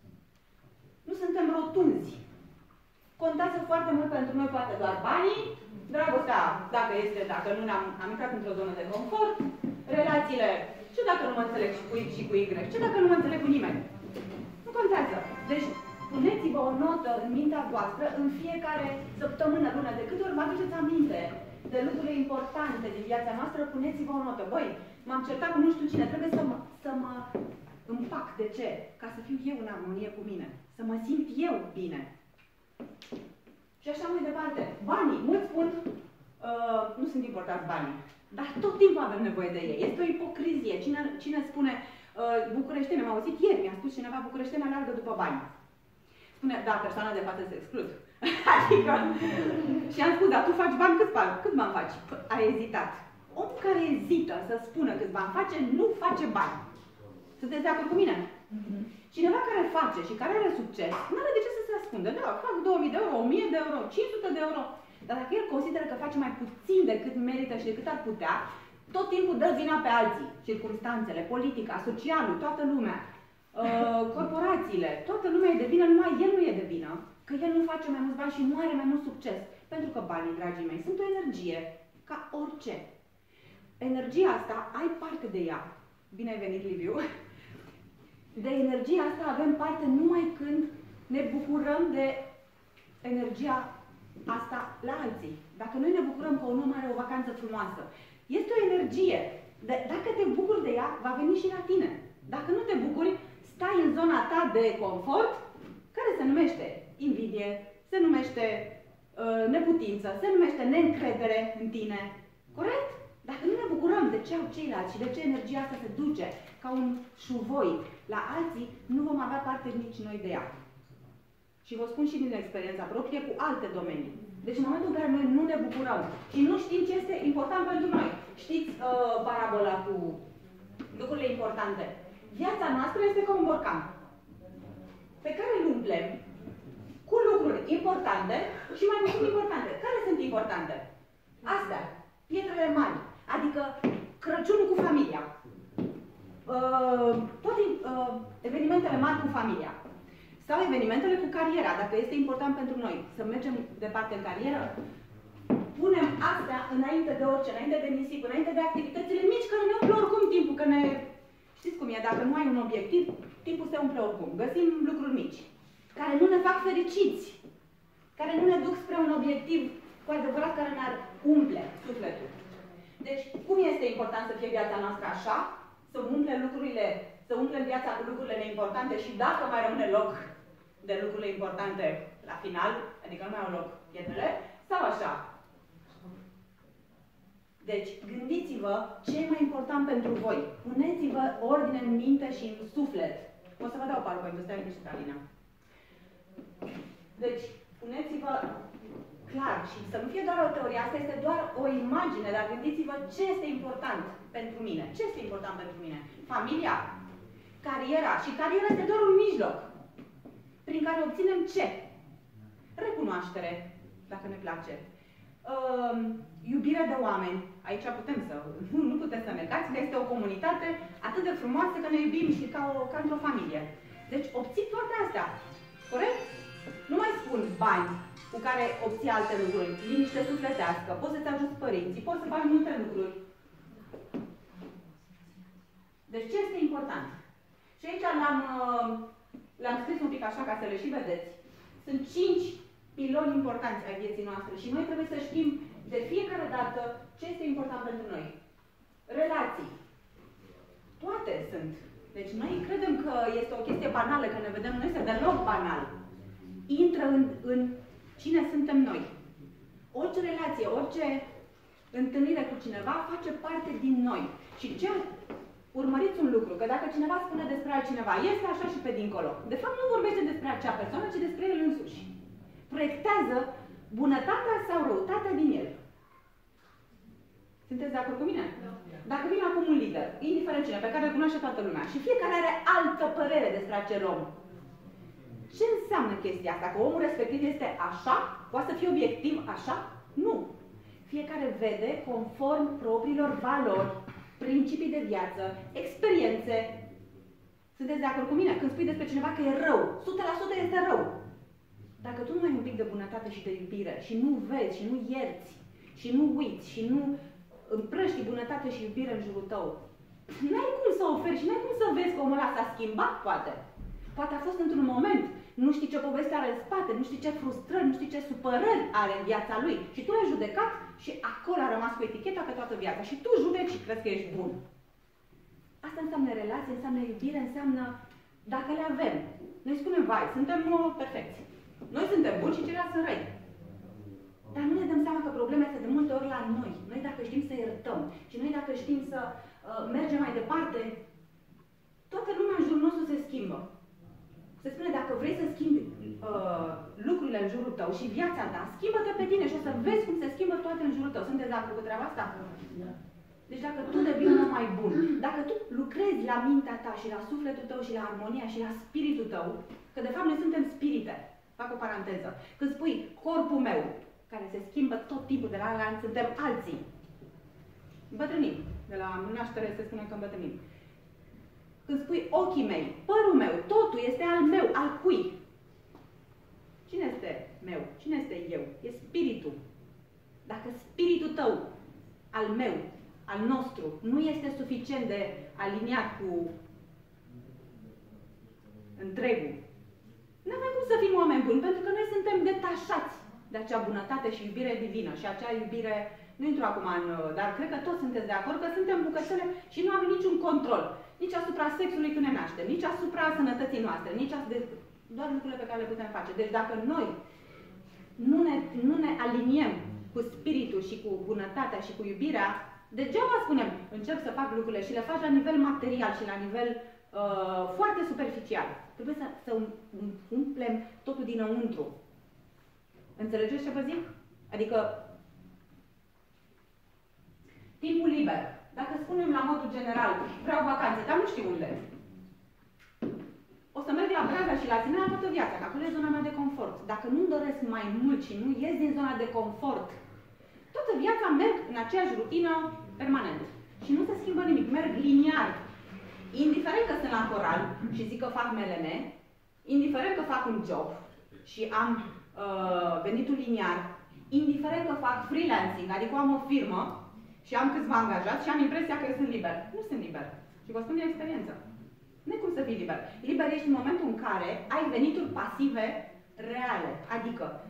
Nu suntem rotunzi. Contează foarte mult pentru noi poate doar banii, dragostea, dacă este, dacă nu ne-am am intrat într-o zonă de confort, relațiile, ce dacă nu mă înțeleg și cu X și cu Y, ce dacă nu mă înțeleg cu nimeni? Nu contează. Deci, puneți-vă o notă în mintea voastră în fiecare săptămână, lună, de câte ori vă aduceți aminte de lucrurile importante din viața noastră, puneți-vă o notă. Băi, m-am certat cu nu știu cine, trebuie să mă, să mă împac. De ce? Ca să fiu eu în armonie cu mine. Să mă simt eu bine. Și așa mai departe. Banii, mulți spun, uh, nu sunt importanți banii, dar tot timpul avem nevoie de ei. Este o ipocrizie. Cine, cine spune, uh, bucureșteni, am auzit ieri, mi-a spus cineva, bucureșteni aleargă după bani. Spune, da, persoana de față se exclud. Adică, și am spus, dar tu faci bani, câți bani? Cât bani faci? A ezitat. Omul care ezită să spună câți bani face, nu face bani. Sunteți de acord cu mine? Mm-hmm. Cineva care face și care are succes, nu are de ce să se ascundă. Da, fac două mii de euro, o mie de euro, cinci sute de euro. Dar dacă el consideră că face mai puțin decât merită și decât ar putea, tot timpul dă vina pe alții. Circumstanțele, politica, socialul, toată lumea, uh, corporațiile, toată lumea e de vină, numai el nu e de vină. Că el nu face mai mulți bani și nu are mai mult succes. Pentru că banii, dragii mei, sunt o energie, ca orice. Energia asta, ai parte de ea. Bine ai venit, Liviu. De energia asta avem parte numai când ne bucurăm de energia asta la alții. Dacă noi ne bucurăm că un om are o vacanță frumoasă, este o energie. De, dacă te bucuri de ea, va veni și la tine. Dacă nu te bucuri, stai în zona ta de confort, care se numește invidie, se numește uh, neputință, se numește neîncredere în tine. Corect? Dacă nu ne bucurăm de ce au ceilalți și de ce energia asta se duce ca un șuvoi la alții, nu vom avea parte nici noi de ea. Și vă spun și din experiența proprie cu alte domenii. Deci în momentul în care noi nu ne bucurăm și nu știm ce este important pentru noi, știți uh, parabola cu lucrurile importante. Viața noastră este ca un borcan pe care îl umplem cu lucruri importante și mai puțin importante. Care sunt importante? Astea, pietrele mari, adică Crăciunul cu familia, uh, toate uh, evenimentele mari cu familia, sau evenimentele cu cariera, dacă este important pentru noi să mergem departe în carieră, punem astea înainte de orice, înainte de nisip, înainte de activitățile mici care ne umple oricum timpul, că ne... Știți cum e, dacă nu ai un obiectiv, timpul se umple oricum. Găsim lucruri mici, care nu ne fac fericiți. care nu ne duc spre un obiectiv cu adevărat care ne-ar umple sufletul. Deci, cum este important să fie viața noastră așa? Să umple lucrurile, să umplem viața cu lucrurile neimportante și dacă mai rămâne loc de lucrurile importante la final, adică nu mai au loc pietrele, sau așa? Deci, gândiți-vă ce e mai important pentru voi. Puneți-vă ordine în minte și în suflet. O să vă dau PowerPoint, stai liniște, Alina. Deci, puneți-vă clar și să nu fie doar o teorie, asta este doar o imagine, dar gândiți-vă ce este important pentru mine. Ce este important pentru mine? Familia, cariera. Și cariera este doar un mijloc prin care obținem ce? Recunoaștere, dacă ne place. Uh, iubire de oameni. Aici putem să, nu, nu puteți să negați că este o comunitate atât de frumoasă că ne iubim și ca, o, ca într-o familie. Deci obții toate astea. Corect? Nu mai spun bani cu care obții alte lucruri. Liniște sufletească, poți să-ți ajuți părinții, poți să faci multe lucruri. Deci ce este important? Și aici l-am scris un pic așa ca să le și vedeți. Sunt cinci piloni importanți ai vieții noastre și noi trebuie să știm de fiecare dată ce este important pentru noi. Relații. Toate sunt. Deci noi credem că este o chestie banală, că ne vedem noi, este deloc banal. Intră în, în cine suntem noi. Orice relație, orice întâlnire cu cineva face parte din noi. Și ce urmăriți un lucru, că dacă cineva spune despre altcineva, este așa și pe dincolo. De fapt nu vorbește despre acea persoană, ci despre el însuși. Proiectează bunătatea sau răutatea din el. Sunteți de acord cu mine? Da. Dacă vine acum un lider, indiferent cine, pe care îl cunoaște toată lumea, și fiecare are altă părere despre acel om, ce înseamnă chestia asta? Că omul respectiv este așa? Poate să fie obiectiv așa? Nu. Fiecare vede conform propriilor valori, principii de viață, experiențe. Sunteți de acord cu mine? Când spui despre cineva că e rău, o sută la sută este rău. Dacă tu nu ai un pic de bunătate și de iubire și nu vezi și nu ierți și nu uiți și nu împrăști bunătate și iubire în jurul tău, n-ai cum să oferi și n-ai cum să vezi că omul ăla s-a schimbat, poate. Poate a fost într-un moment, nu știi ce poveste are în spate, nu știi ce frustrări, nu știi ce supărări are în viața lui. Și tu l-ai judecat și acolo a rămas cu eticheta pe toată viața. Și tu judeci și crezi că ești bun. Asta înseamnă relație, înseamnă iubire, înseamnă dacă le avem. Noi spunem, vai, suntem perfecți. Noi suntem buni și ceilalți sunt răi. Dar nu ne dăm seama că problema este de multe ori la noi. Noi dacă știm să iertăm și noi dacă știm să uh, mergem mai departe, toată lumea în jurul nostru se schimbă. Se spune, dacă vrei să schimbi uh, lucrurile în jurul tău și viața ta, schimbă-te pe tine și o să vezi cum se schimbă toate în jurul tău. Sunteți de acord cu treaba asta? Deci dacă tu devii un om mai bun, dacă tu lucrezi la mintea ta și la sufletul tău și la armonia și la spiritul tău, că de fapt noi suntem spirite, fac o paranteză, când spui corpul meu, care se schimbă tot timpul de la an la an, suntem alții. Îmbătrânim. De la naștere se spune că îmbătrânim. Când spui ochii mei, părul meu, totul este al meu, al cui? Cine este meu? Cine este eu? E spiritul. Dacă spiritul tău, al meu, al nostru, nu este suficient de aliniat cu întregul, nu avem cum să fim oameni buni, pentru că noi suntem detașați de acea bunătate și iubire divină și acea iubire, nu intru acum în, dar cred că toți sunteți de acord că suntem bucățele și nu avem niciun control. Nici asupra sexului când ne naștem, nici asupra sănătății noastre, nici asupra, doar lucrurile pe care le putem face. Deci dacă noi nu ne, nu ne aliniem cu spiritul și cu bunătatea și cu iubirea, degeaba spunem, încerc să fac lucrurile și le faci la nivel material și la nivel uh, foarte superficial. Trebuie să, să umplem totul dinăuntru. Înțelegeți ce vă zic? Adică timpul liber. Dacă spunem la modul general, vreau vacanțe, dar nu știu unde. O să merg la Braga și la Ținea toată viața, că acolo e zona mea de confort. Dacă nu doresc mai mult și nu ies din zona de confort, toată viața merg în aceeași rutină permanent. Și nu se schimbă nimic, merg liniar. Indiferent că sunt la coral și zic că fac M L M, indiferent că fac un job și am uh, venitul liniar, indiferent că fac freelancing, adică am o firmă și am câțiva angajați și am impresia că eu sunt liber. Nu sunt liber. Și vă spun de experiență. Nu e cum să fii liber. Liber ești în momentul în care ai venituri pasive reale. Adică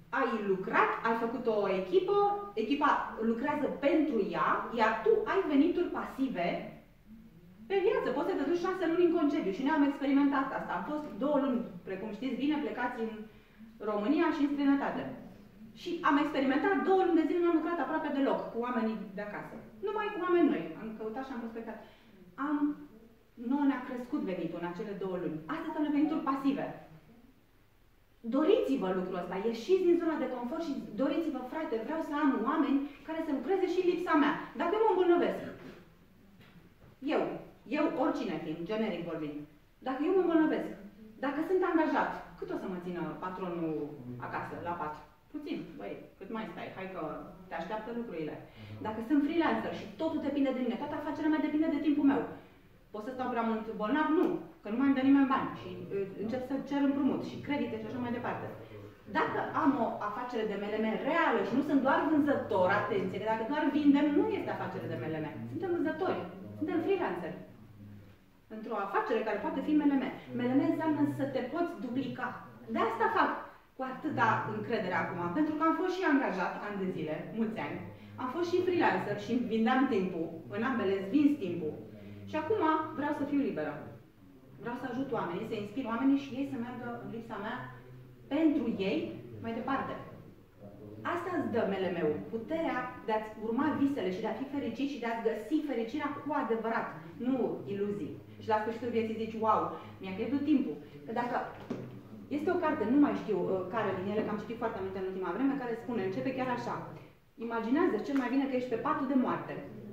ai lucrat, ai făcut o echipă, echipa lucrează pentru ea, iar tu ai venituri pasive pe viață. Poți să te duci șase luni în concediu și ne-am experimentat asta. Am fost două luni, precum știți bine, plecați în România și în străinătate. Și am experimentat două luni de zile, nu am lucrat aproape deloc cu oamenii de acasă. Numai cu oameni noi. Am căutat și am prospectat. Am, nouă ne-a crescut venitul în acele două luni. Astea sunt venituri pasive. Doriți-vă lucrul ăsta, ieșiți din zona de confort și doriți-vă, frate, vreau să am oameni care să lucreze și în lipsa mea. Dacă eu mă îmbolnăvesc, eu, eu, oricine fiind, generic vorbind, dacă eu mă îmbolnăvesc, dacă sunt angajat, cât o să mă țină patronul acasă, la pat? Puțin, băi, cât mai stai, hai că te așteaptă lucrurile. Dacă sunt freelancer și totul depinde de mine, toată afacerea mea depinde de timpul meu, pot să stau prea mult bolnav? Nu, că nu mai îmi dă nimeni bani și uh, încep să cer împrumut și credite și așa mai departe. Dacă am o afacere de M L M reală și nu sunt doar vânzător, atenție, că dacă doar vindem, nu este afacere de M L M. Suntem vânzători, suntem freelanceri. Într-o afacere care poate fi M L M. M L M înseamnă să te poți duplica. De asta fac cu atâta încredere acum, pentru că am fost și angajat ani de zile, mulți ani. Am fost și freelancer și vindeam timpul, în ambele îți vinzi timpul. Și acum vreau să fiu liberă. Vreau să ajut oamenii, să inspir oamenii și ei să meargă în lipsa mea pentru ei mai departe. Asta îți dă M L M-ul, puterea de a-ți urma visele și de a fi fericit și de a-ți găsi fericirea cu adevărat, nu iluzii. Și la sfârșitul vieții zici, wow, mi-a pierdut timpul. Că dacă este o carte, nu mai știu uh, care din ele, că am citit foarte multe în ultima vreme, care spune, începe chiar așa. Imaginează cel mai bine că ești pe patul de moarte.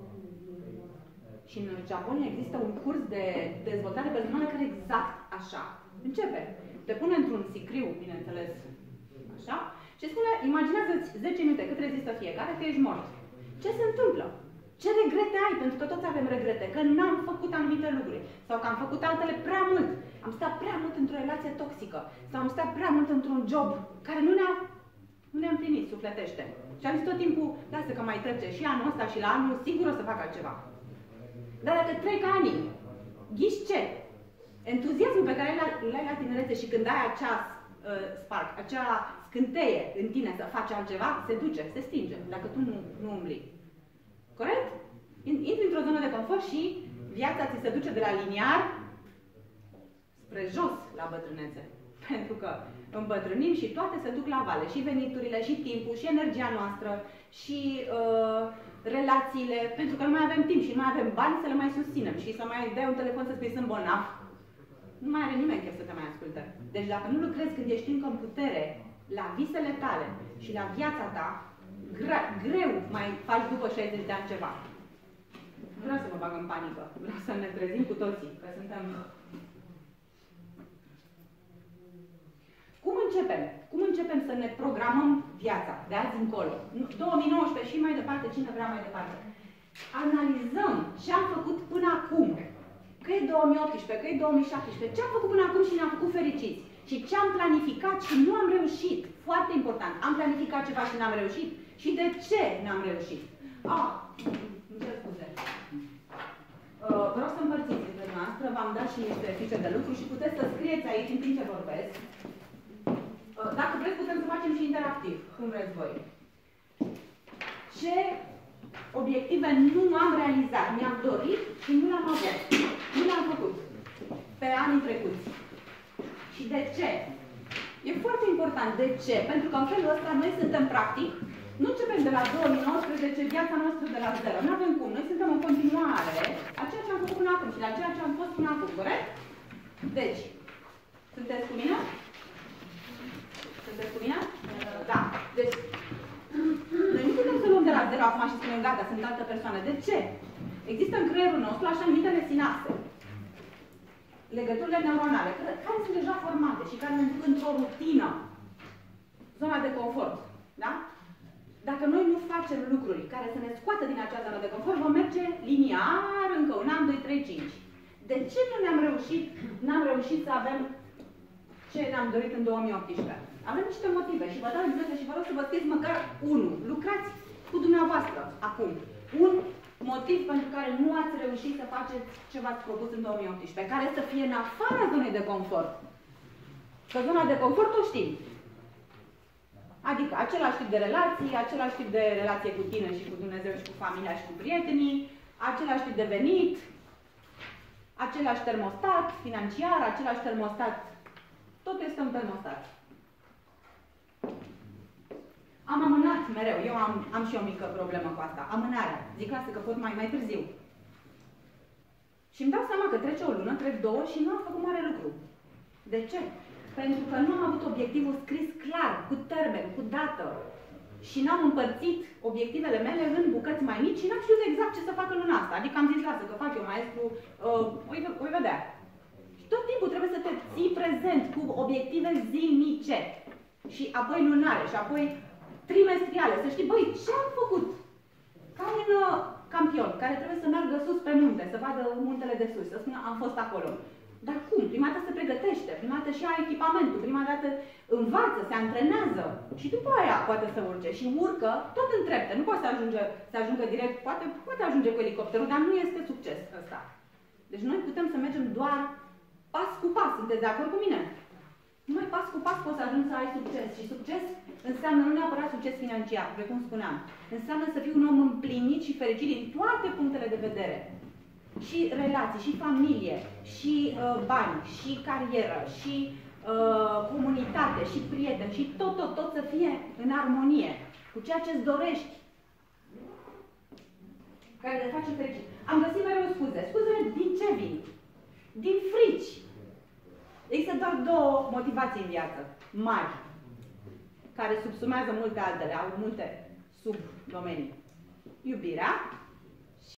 Și în Japonia există un curs de dezvoltare personală care exact așa începe. Te pune într-un sicriu, bineînțeles, așa, și spune, imaginează-ți zece minute, cât rezistă fiecare, că ești mort. Ce se întâmplă? Ce regrete ai? Pentru că toți avem regrete, că n-am făcut anumite lucruri, sau că am făcut altele prea mult, am stat prea mult într-o relație toxică, sau am stat prea mult într-un job care nu ne-a nu ne-a împlinit sufletește. Și am zis tot timpul, lasă că mai trece și anul ăsta și la anul, sigur o să fac altceva. Dar dacă trec ani, ghiși ce? Entuziasmul pe care l-ai la tinerețe și când ai acea uh, spark, acea scânteie în tine să faci altceva, se duce, se stinge, dacă tu nu, nu umbli. Corect? Intri într-o zonă de confort și viața ți se duce de la liniar spre jos la bătrânețe. Pentru că îmbătrânim și toate se duc la vale. Și veniturile, și timpul, și energia noastră, și uh, relațiile, pentru că nu mai avem timp și nu mai avem bani să le mai susținem. Și să mai dai un telefon să spui sunt bolnav, nu mai are nimeni chef să te mai asculte. Deci dacă nu lucrezi când ești încă în putere, la visele tale și la viața ta, greu mai faci după șaizeci de ani ceva. Nu vreau să mă bag în panică. Vreau să ne trezim cu toții, că suntem... Cum începem? Cum începem să ne programăm viața de azi încolo? două mii nouăsprezece și mai departe, cine vrea mai departe. Analizăm ce am făcut până acum. Că e două mii optsprezece, că e două mii șaptesprezece. Ce am făcut până acum și ne-am făcut fericiți. Și ce am planificat și nu am reușit. Foarte important. Am planificat ceva și n-am reușit. Și de ce n-am reușit? Ah, îmi cer scuze. Uh, vreau să împărțiți între noastră. V-am dat și niște fișe de lucru și puteți să scrieți aici în timp ce vorbesc. Uh, dacă vreți, putem să facem și interactiv. Cum vreți voi. Ce obiective nu am realizat, mi-am dorit și nu le-am avut. Nu le-am făcut pe anii trecuți. Și de ce? E foarte important. De ce? Pentru că în felul ăsta noi suntem practic, nu începem de la două mii nouăsprezece viața noastră de la zero. Nu avem cum. Noi suntem în continuare a ceea ce am făcut până acum și la ceea ce am fost până acum, corect? Deci, sunteți cu mine? Sunteți cu mine? Da. Deci, noi nu putem să luăm de la zero acum și spunem, gata, sunt altă persoană. De ce? Există în creierul nostru așa numitele sinapse. Legăturile neuronale, care sunt deja formate și care ne duc într-o rutină. Zona de confort. Da? Dacă noi nu facem lucruri care să ne scoată din acea zonă de confort, vom merge liniar încă un an, doi, trei, cinci. De ce nu ne-am reușit, n-am reușit să avem ce ne-am dorit în două mii optsprezece? Avem niște motive și vă dau exemple și vă rog să vă scrieți măcar unul. Lucrați cu dumneavoastră acum. Un motiv pentru care nu ați reușit să faceți ce v-ați propus în două mii optsprezece, care să fie în afara zonei de confort. Că zona de confort o știm. Adică același tip de relații, același tip de relație cu tine și cu Dumnezeu și cu familia și cu prietenii, același tip de venit, același termostat financiar, același termostat. Totul este un termostat. Am amânat mereu. Eu am, am și o mică problemă cu asta. Amânarea. Zic, lasă că pot mai, mai târziu. Și îmi dau seama că trece o lună, trec două și nu am făcut mare lucru. De ce? Pentru că nu am avut obiectivul scris clar, cu termen, cu dată. Și n-am împărțit obiectivele mele în bucăți mai mici și n-am știut exact ce să fac în luna asta. Adică am zis, lasă că fac eu maestru, uh, o vedea. Și tot timpul trebuie să te ții prezent cu obiective zilnice. Și apoi lunare, și apoi trimestriale. Să știi, băi, ce am făcut? Ca un uh, campion care trebuie să meargă sus pe munte, să vadă muntele de sus, să spună, am fost acolo. Dar cum? Prima dată se pregătește, prima dată și-a echipamentul, prima dată învață, se antrenează și după aia poate să urce. Și urcă tot în trepte, nu poate să, ajunge, să ajungă direct, poate, poate ajunge cu elicopterul, dar nu este succes ăsta. Deci noi putem să mergem doar pas cu pas, sunteți de acord cu mine? Numai pas cu pas poți să ajungi să ai succes. Și succes înseamnă nu neapărat succes financiar, precum spuneam. Înseamnă să fii un om împlinit și fericit din toate punctele de vedere. Și relații, și familie, și uh, bani, și carieră, și uh, comunitate, și prieteni, și tot, tot, tot să fie în armonie cu ceea ce îți dorești, care te face fericit. Am găsit mereu scuze. Scuzele din ce vin? Din frici. Există doar două motivații în viață, mari, care subsumează multe altele, au multe subdomenii. Iubirea